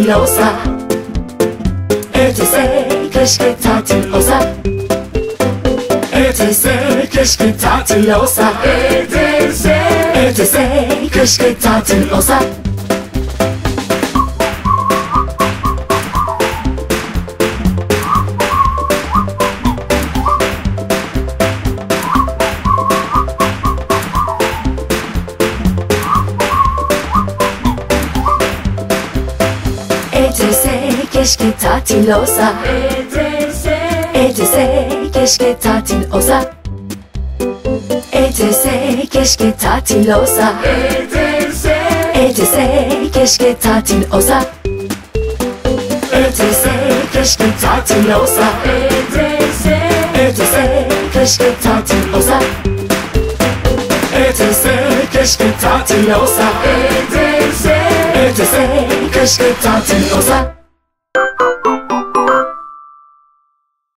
tatil olsa, ötese keşke tatil olsa, ötese keşke tatil olsa, ötese keşke tatil olsa. Ötese keşke tatil olsa, ötese keşke tatil olsa, ötese keşke tatil olsa, ötese keşke tatil olsa, ötese keşke tatil olsa, ötese keşke tatil olsa, ötese keşke tatil olsa, ötese keşke tatil olsa.